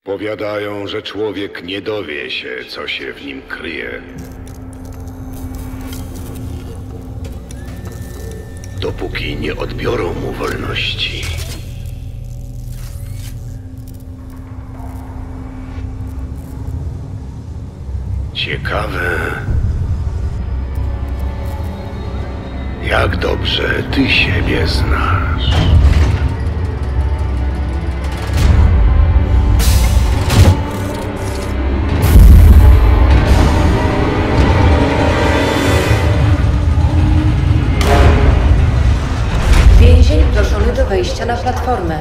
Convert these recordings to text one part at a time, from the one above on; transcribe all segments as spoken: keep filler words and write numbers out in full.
Powiadają, że człowiek nie dowie się, co się w nim kryje. Dopóki nie odbiorą mu wolności. Ciekawe, jak dobrze ty siebie znasz. Więzień proszony do wejścia na platformę.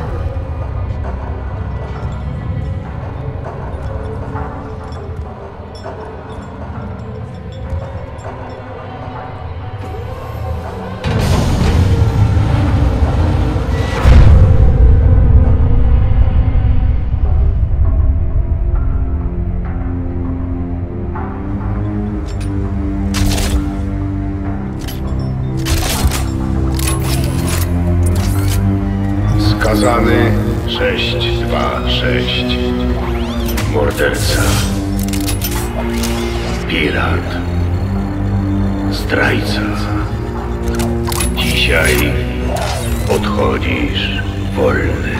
Skazany sześć dwa sześć. Morderca. Pirat. Zdrajca. Dzisiaj odchodzisz wolny.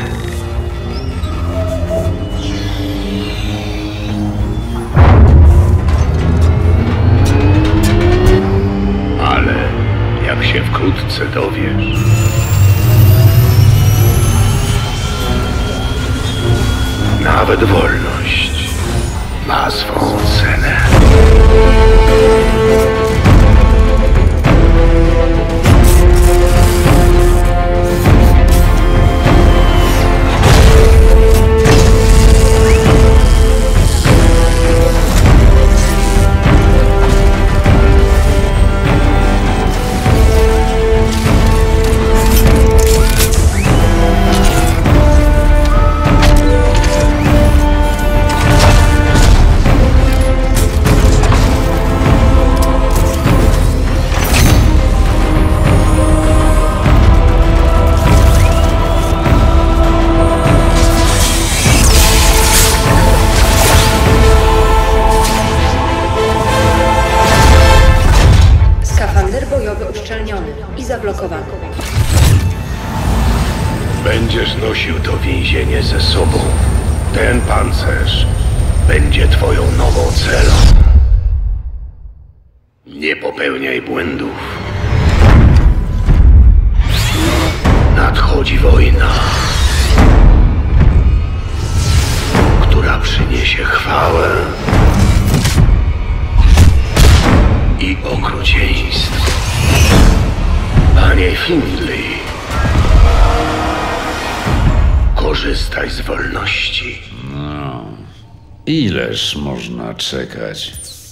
Ale jak się wkrótce dowiesz, nawet wolność ma swą cenę. I zablokowany. Będziesz nosił to więzienie ze sobą. Ten pancerz będzie twoją nową celą. Nie popełniaj błędów. Nadchodzi wojna, która przyniesie chwałę i okrucieństwo. Panie Findlay, korzystaj z wolności. No, ileż można czekać?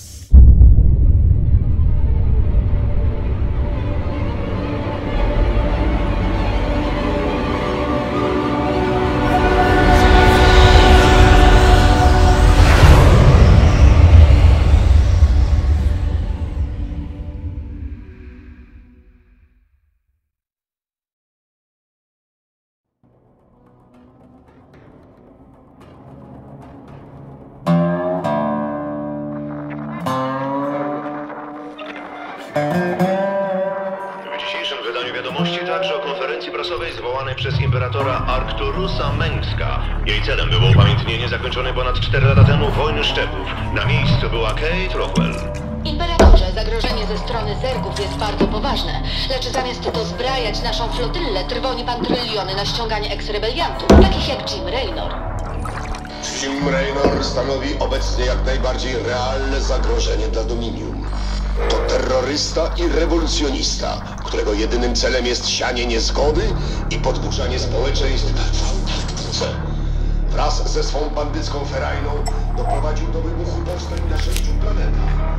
W dzisiejszym wydaniu wiadomości także o konferencji prasowej zwołanej przez imperatora Arcturusa Mengska. Jej celem było upamiętnienie zakończonej ponad cztery lata temu wojny szczepów. Na miejscu była Kate Rockwell. Imperatorze, zagrożenie ze strony zergów jest bardzo poważne, lecz zamiast dozbrajać naszą flotyllę, trwoni pan tryliony na ściąganie eks-rebeliantów, takich jak Jim Raynor. Jim Raynor stanowi obecnie jak najbardziej realne zagrożenie dla Dominium. To terrorysta i rewolucjonista, którego jedynym celem jest sianie niezgody i podburzanie społeczeństw w Antarktyce. Wraz ze swą bandycką ferajną doprowadził do wybuchu powstań na sześciu planetach.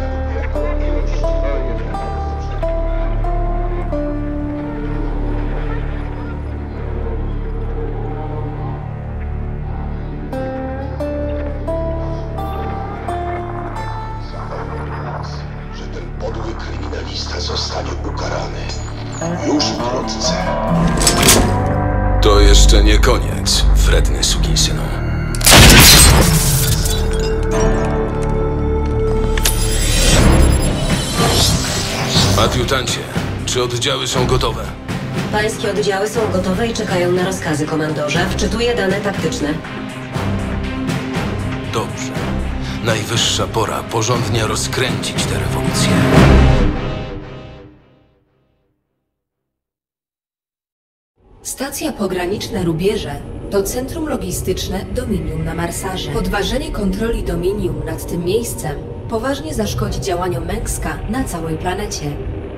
Zostanie ukarany. Już wkrótce. To jeszcze nie koniec, wredny sukinsynu. Adiutancie, czy oddziały są gotowe? Pańskie oddziały są gotowe i czekają na rozkazy, komandorze. Wczytuję dane taktyczne. Dobrze. Najwyższa pora porządnie rozkręcić tę rewolucję. Stacja pograniczna Rubierze to centrum logistyczne Dominium na Marsarze. Podważenie kontroli Dominium nad tym miejscem poważnie zaszkodzi działaniom Mengska na całej planecie.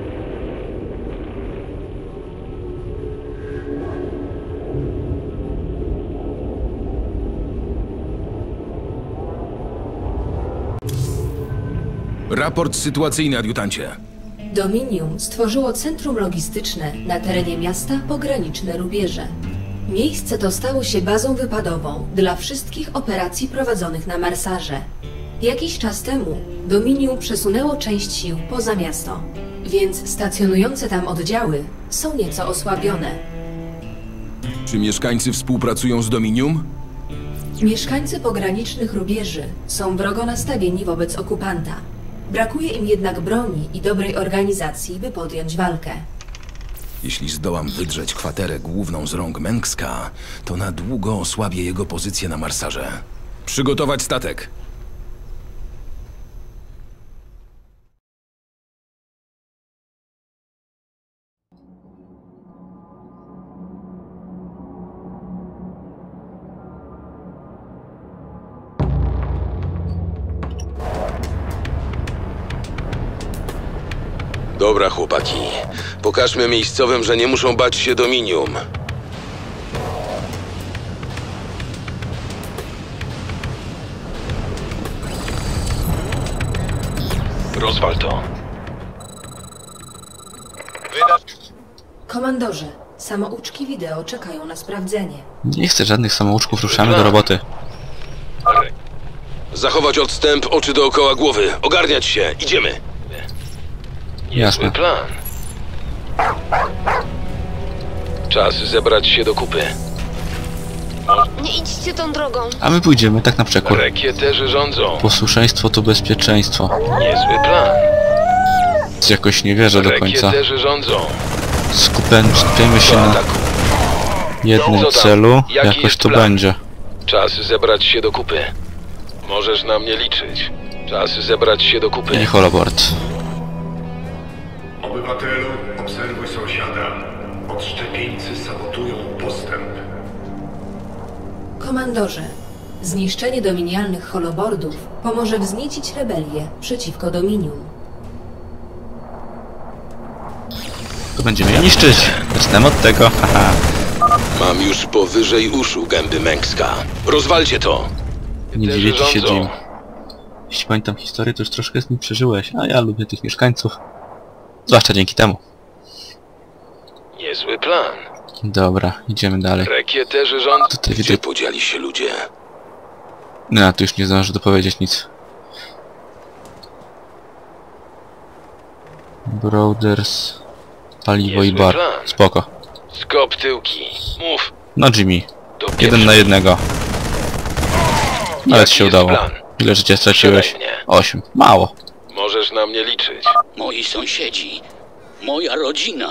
Raport sytuacyjny, adiutancie. Dominium stworzyło centrum logistyczne na terenie miasta pograniczne Rubierze. Miejsce to stało się bazą wypadową dla wszystkich operacji prowadzonych na Marsarze. Jakiś czas temu Dominium przesunęło część sił poza miasto, więc stacjonujące tam oddziały są nieco osłabione. Czy mieszkańcy współpracują z Dominium? Mieszkańcy pogranicznych Rubieży są wrogo nastawieni wobec okupanta. Brakuje im jednak broni i dobrej organizacji, by podjąć walkę. Jeśli zdołam wydrzeć kwaterę główną z rąk Mengska, to na długo osłabię jego pozycję na Marsarze. Przygotować statek. Dobra, chłopaki. Pokażmy miejscowym, że nie muszą bać się Dominium. Rozwal to. Komandorze, samouczki wideo czekają na sprawdzenie. Nie chcę żadnych samouczków, ruszamy do roboty. Zachować odstęp, oczy dookoła głowy. Ogarniać się. Idziemy. Jasne. Plan. Czas zebrać się do kupy. Nie idźcie tą drogą. A my pójdziemy tak na przekór. Rekieterzy rządzą. Posłuszeństwo to bezpieczeństwo. Niezły plan. Jakoś nie wierzę do końca. Rekieterzy rządzą. Skupem, skupiamy się na jednym celu. Jakoś to będzie. Czas zebrać się do kupy. Możesz na mnie liczyć. Czas zebrać się do kupy. I holobord. Obywatelu, obserwuj sąsiada. Odszczepieńcy sabotują postęp. Komandorze, zniszczenie dominialnych holobordów pomoże wzniecić rebelię przeciwko Dominium. To będziemy je niszczyć. Zaczynamy od tego. Haha. Mam już powyżej uszu gęby Mengska. Rozwalcie to! Nie dziwię ci się, Jim. Jeśli pamiętam historię, to już troszkę z nim przeżyłeś, a ja lubię tych mieszkańców. Zwłaszcza dzięki temu. Niezły plan. Dobra, idziemy dalej. Rekieterzy rząd... Tutaj Gdzie widzę... podzieli się ludzie? No, tu już nie zdążę dopowiedzieć nic. Brothers, paliwo Niezły i bar. plan. Spoko. Skop tyłki. Mów. No Jimmy. Do Jeden pierwszego. na jednego. Nawet Jaki się jest udało. plan? Ile życia straciłeś? Strzelaj mnie. Osiem. Mało. Możesz na mnie liczyć. Moi sąsiedzi. Moja rodzina.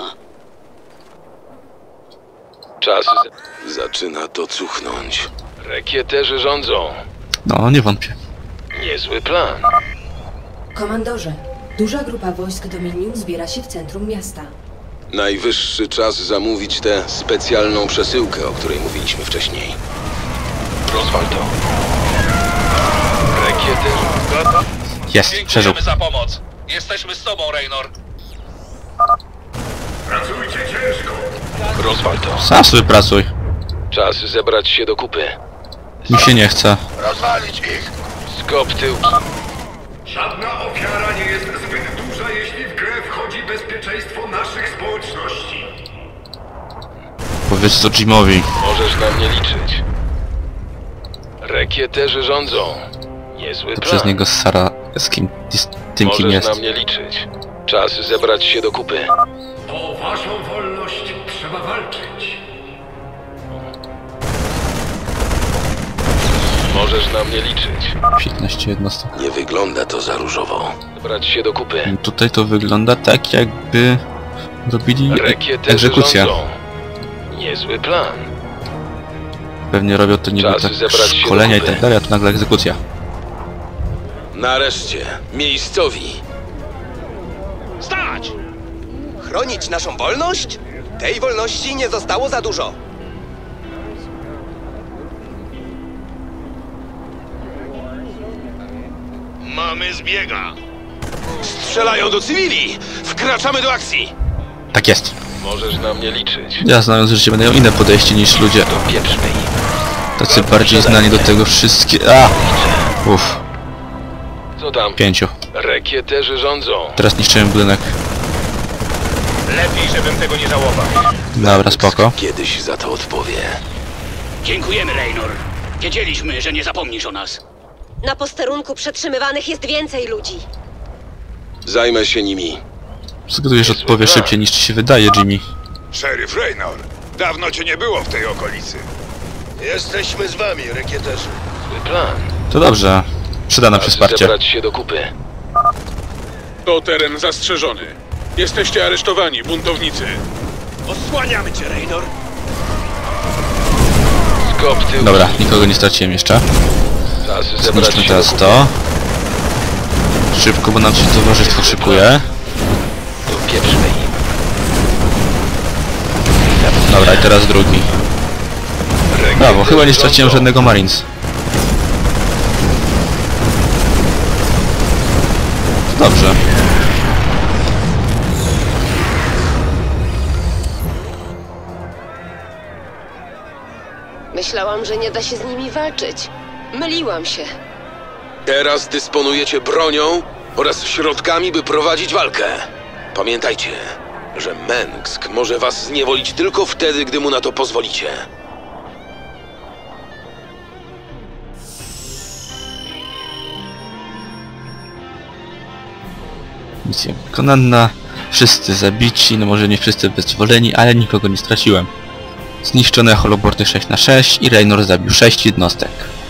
Czas... z- Zaczyna to cuchnąć. Rekieterzy rządzą. No, nie wątpię. Niezły plan. Komandorze, duża grupa wojsk Dominium zbiera się w centrum miasta. Najwyższy czas zamówić tę specjalną przesyłkę, o której mówiliśmy wcześniej. Rozwal to. Rekieterzy... Jest, przeżył. za pomoc. Jesteśmy z tobą, Raynor. Pracujcie ciężko. Rozwal to. Sam sobie pracuj. Czas zebrać się do kupy. Mi się nie chce. Rozwalić ich. Skop tyłki. Żadna ofiara nie jest zbyt duża, jeśli w grę wchodzi bezpieczeństwo naszych społeczności. Powiedz to Jimowi. Możesz na mnie liczyć. Rekieterzy rządzą. Niezły To plan. przez niego z Sara... z kim... z tym kim Możesz jest. na mnie liczyć. Czas zebrać się do kupy. O waszą wolność trzeba walczyć. Możesz na mnie liczyć. piętnaście jednostek. Nie wygląda to za różowo. Brać się do kupy. Tutaj to wygląda tak, jakby robili Rekieterzy egzekucję. rządzą. Niezły plan. Pewnie robią to niby Czas tak zebrać się szkolenia i do kupy. tak dalej, a tu nagle egzekucja. Nareszcie, miejscowi. Stać! Chronić naszą wolność? Tej wolności nie zostało za dużo. Mamy zbiega. Strzelają do cywili! Wkraczamy do akcji! Tak jest. Możesz na mnie liczyć. Ja znając życie będę miał inne podejście niż ludzie. Tacy bardziej znani do tego wszystkie... A! Uff. Co tam? Pięciu. Rekieterzy rządzą. Teraz niszczyłem budynek. Lepiej, żebym tego nie żałował. Dobra, spoko. Kiedyś za to odpowie. Dziękujemy, Raynor. Wiedzieliśmy, że nie zapomnisz o nas. Na posterunku przetrzymywanych jest więcej ludzi. Zajmę się nimi. Zgadujesz, odpowie szybciej niż ci się wydaje, Jimmy. Szeryf Raynor, dawno cię nie było w tej okolicy. Jesteśmy z wami, rekieterzy. Zły plan. To dobrze. Przyda nam się wsparcie. Zebrać się do kupy. To teren zastrzeżony. Jesteście aresztowani, buntownicy. Osłaniamy cię, Raynor! Skop tył. Dobra, nikogo nie straciłem jeszcze. Czas zebrać Zniszczmy się teraz do kupy. to. Szybko, bo nam się towarzystwo szykuje. Dopieprzmy im. Dobra, i teraz drugi. Brawo, chyba nie straciłem żadnego Marines. Dobrze. Myślałam, że nie da się z nimi walczyć. Myliłam się. Teraz dysponujecie bronią oraz środkami, by prowadzić walkę. Pamiętajcie, że Mengsk może was zniewolić tylko wtedy, gdy mu na to pozwolicie. Misja wykonana. Wszyscy zabici, no może nie wszyscy wyzwoleni, ale nikogo nie straciłem. Zniszczone holoporty sześć na sześć i Raynor zabił sześć jednostek.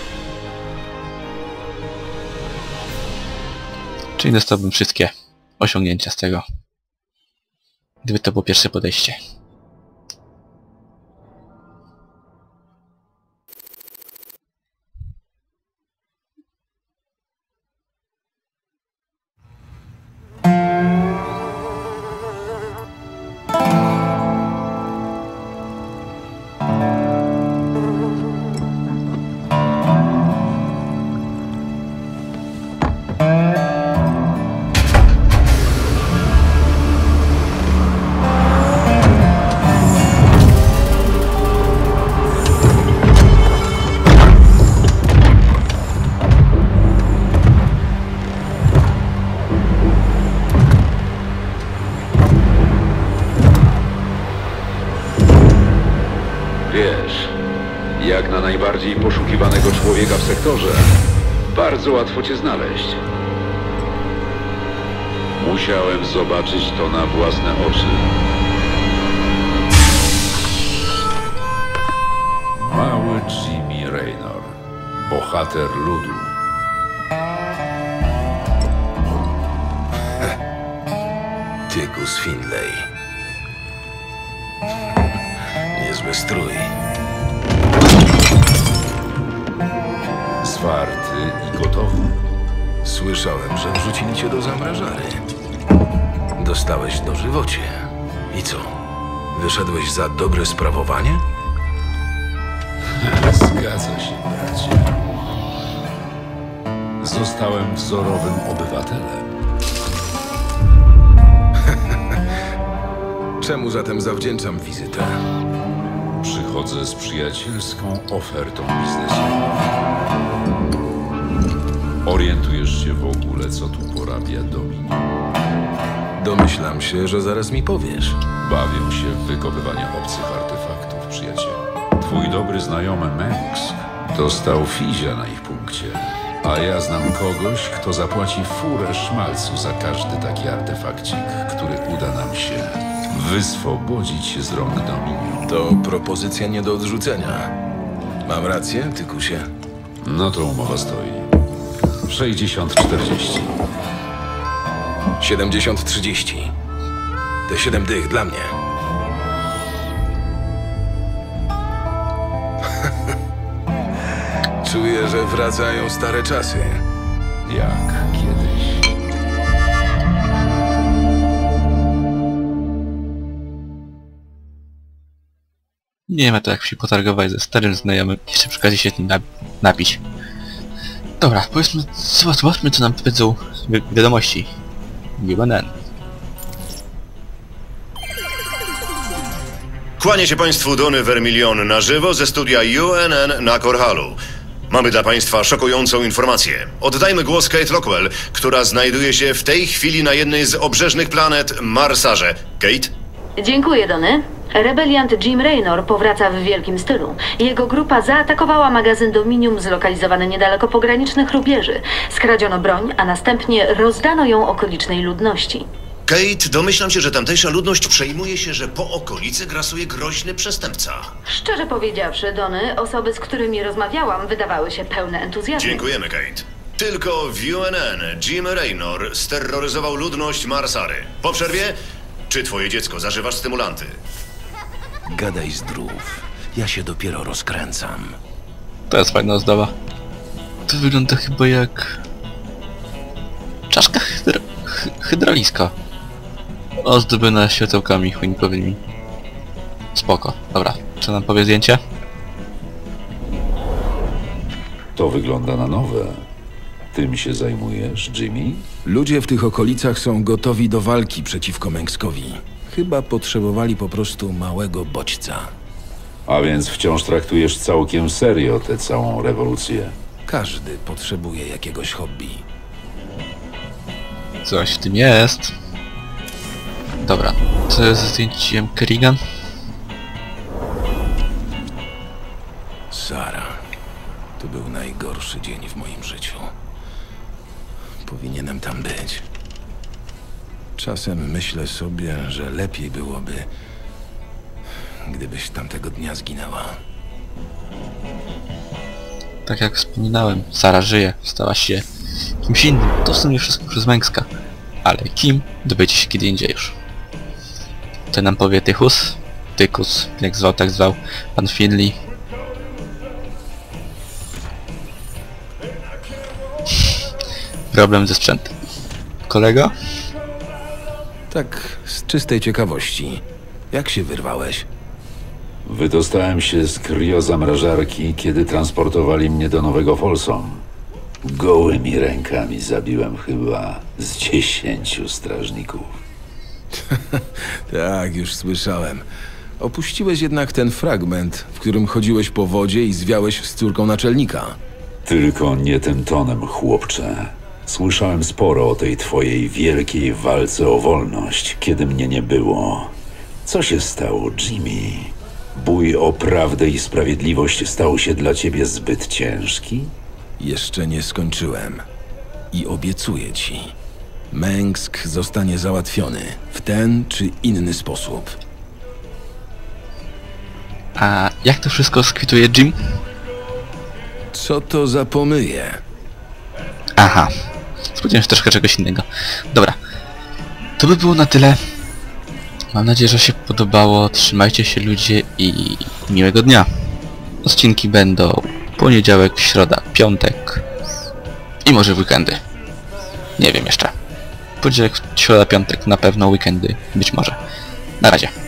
Czyli dostałbym wszystkie osiągnięcia z tego. Gdyby to było pierwsze podejście. Wiesz, jak na najbardziej poszukiwanego człowieka w sektorze, bardzo łatwo cię znaleźć. Musiałem zobaczyć to na własne oczy. Mały Jimmy Raynor, bohater ludu. Tygus Finlay. Niezły strój. Zwarty i gotowy. Słyszałem, że wrzucili cię do zamrażary. Dostałeś dożywocie. I co? Wyszedłeś za dobre sprawowanie? Zgadza się, bracie. Zostałem wzorowym obywatelem. Czemu zatem zawdzięczam wizytę? Przychodzę z przyjacielską ofertą biznesową. Orientujesz się w ogóle, co tu porabia Dominium? Domyślam się, że zaraz mi powiesz. Bawią się w wykopywanie obcych artefaktów, przyjacielu. Twój dobry znajomy Mengsk dostał fizia na ich punkcie, a ja znam kogoś, kto zapłaci furę szmalcu za każdy taki artefakcik, który uda nam się wyswobodzić z rąk Dominium. To propozycja nie do odrzucenia. Mam rację, Tykusie? No to umowa stoi. sześćdziesiąt czterdzieści. siedemdziesiąt trzydzieści. Te siedem dych dla mnie. Czuję, że wracają stare czasy. Jak kiedyś. Nie ma to jak się potargować ze starym znajomym, jeszcze przy okazji się tym napić. Dobra, powiedzmy, zobaczmy co nam powiedzą wi wiadomości. U N N. Kłanię się Państwu Donny Vermilion na żywo ze studia U N N na Korhalu. Mamy dla Państwa szokującą informację. Oddajmy głos Kate Lockwell, która znajduje się w tej chwili na jednej z obrzeżnych planet Marsarze. Kate? Dziękuję, Donny. Rebeliant Jim Raynor powraca w wielkim stylu. Jego grupa zaatakowała magazyn Dominium zlokalizowany niedaleko pogranicznych rubieży. Skradziono broń, a następnie rozdano ją okolicznej ludności. Kate, domyślam się, że tamtejsza ludność przejmuje się, że po okolicy grasuje groźny przestępca. Szczerze powiedziawszy, Donny, osoby, z którymi rozmawiałam, wydawały się pełne entuzjazmu. Dziękujemy, Kate. Tylko w U N N Jim Raynor steroryzował ludność Marsary. Po przerwie? Czy twoje dziecko zażywa stymulanty? Gadaj zdrów. Ja się dopiero rozkręcam. To jest fajna ozdoba. To wygląda chyba jak... czaszka hydra... hydrauliska. Ozdobiona światełkami choinkowymi. Spoko. Dobra. Co nam powie zdjęcie? To wygląda na nowe. Tym się zajmujesz, Jimmy? Ludzie w tych okolicach są gotowi do walki przeciwko Mengskowi. Chyba potrzebowali po prostu małego bodźca. A więc wciąż traktujesz całkiem serio tę całą rewolucję. Każdy potrzebuje jakiegoś hobby. Coś w tym jest. Dobra. Co jest ze zdjęciem Kerrigan? Sara. To był najgorszy dzień w moim życiu. Powinienem tam być. Czasem myślę sobie, że lepiej byłoby, gdybyś tamtego dnia zginęła. Tak jak wspominałem, Sara żyje, stała się kimś innym. To w sumie wszystko przez Mengska. Ale kim, dowiecie się kiedy indziej już. To nam powie Tychus, Tykus, jak zwał, tak zwał, pan Finley. Problem ze sprzętem. Kolega? Tak, z czystej ciekawości. Jak się wyrwałeś? Wydostałem się z kriozamrażarki, kiedy transportowali mnie do Nowego Folsom. Gołymi rękami zabiłem chyba z dziesięciu strażników. Tak, już słyszałem. Opuściłeś jednak ten fragment, w którym chodziłeś po wodzie i zwiałeś z córką naczelnika. Tylko nie tym tonem, chłopcze. Słyszałem sporo o tej twojej wielkiej walce o wolność, kiedy mnie nie było. Co się stało, Jimmy? Bój o prawdę i sprawiedliwość stał się dla ciebie zbyt ciężki? Jeszcze nie skończyłem. I obiecuję ci, Mengsk zostanie załatwiony w ten czy inny sposób. A jak to wszystko skwituje Jim? Co to za pomyje? Aha. Spodziewałem się troszkę czegoś innego. Dobra. To by było na tyle. Mam nadzieję, że się podobało. Trzymajcie się ludzie i miłego dnia. Odcinki będą poniedziałek, środa, piątek i może w weekendy. Nie wiem jeszcze. Poniedziałek, środa, piątek, na pewno weekendy być może. Na razie.